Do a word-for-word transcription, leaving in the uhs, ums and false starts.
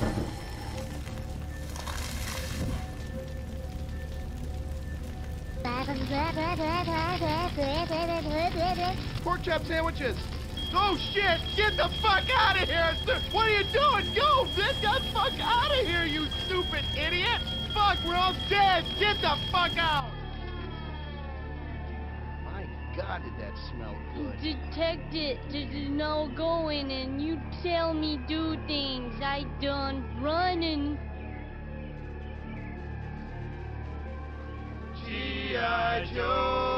Pork chop sandwiches. Oh shit! Get the fuck out of here! What are you doing? Go! Get the fuck out of here, you stupid idiot! Fuck, we're all dead! Get the fuck out! My God, did that smell good? Detective, this is no going, and you tell me do things. I done running. G I. Joe!